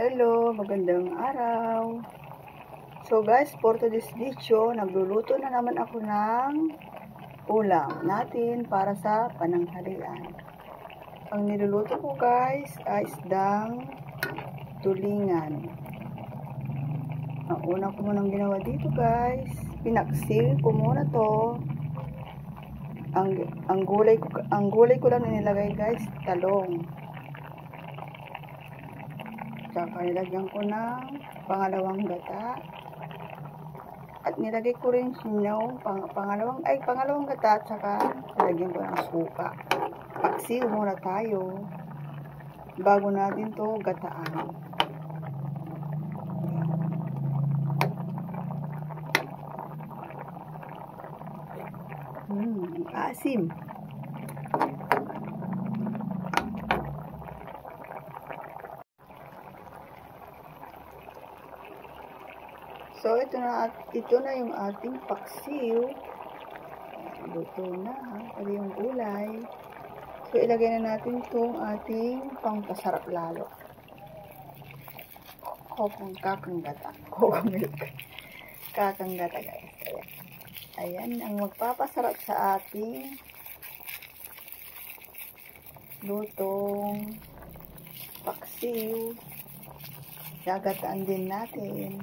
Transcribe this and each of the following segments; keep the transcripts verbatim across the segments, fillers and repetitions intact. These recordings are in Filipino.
Hello, magandang araw. So guys, for today's video, nagluluto na naman ako ng ulam natin para sa pananghalian. Ang niluluto ko guys ay isdang tulingan. Ang una ko munang ginawa dito guys, pinaksil ko muna to. Ang, ang, gulay ko, ang gulay ko lang nilagay guys, talong. Saka nilagyan ko ng pangalawang gata. At nilagay ko rin sinyaw, pang, pangalawang, ay pangalawang gata, at saka nilagyan ko ng suka. Paksiw muna tayo bago natin to gataan. Hmm, asim. So, ito na, ito na yung ating paksiw. Luto na, pati yung gulay. So, ilagay na natin itong ating pangpasarap lalo. Kokong kakanggata. Kokong milk. Kakanggata, guys. Ayan, ang magpapasarap sa ating lutong paksiw. Gagataan din natin.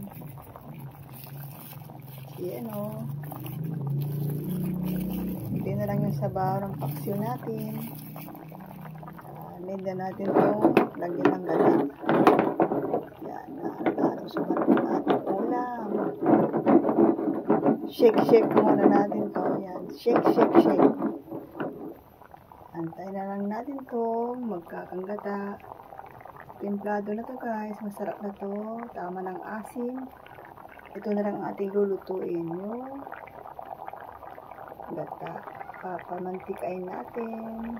Yan o. Hindi na lang yung sabaw ng paksiw natin. Uh, need na natin itong lagyan ng gata. Yan. Nalagano sa ating ating ulam. Shake, shake muna natin to. Yan. Shake, shake, shake. Antay na lang natin to. Magkakanggata. Templado na to guys. Masarap na to. Tama ng asim. Ito na lang ang ating lulutuin yung gata. Papamantikain natin.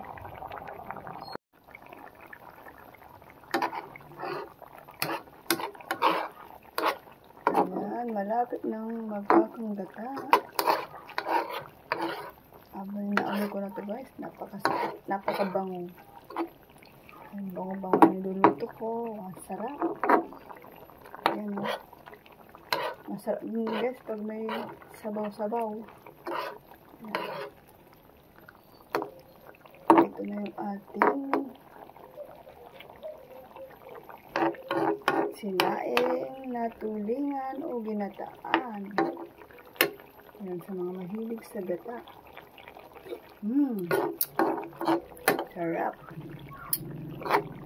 Ayan, malapit nang magkakang gata. Abay na ano ko na ito guys. Napakasarap. Napakabango. Ang bango-bango yung luluto ko. Ang sarap. Ayan o. Masarap din guys pag may sabaw-sabaw. Ito na yung ating sinaing na tulingan o ginataan. Yan sa mga mahilig sa gata. Mmm. Sarap.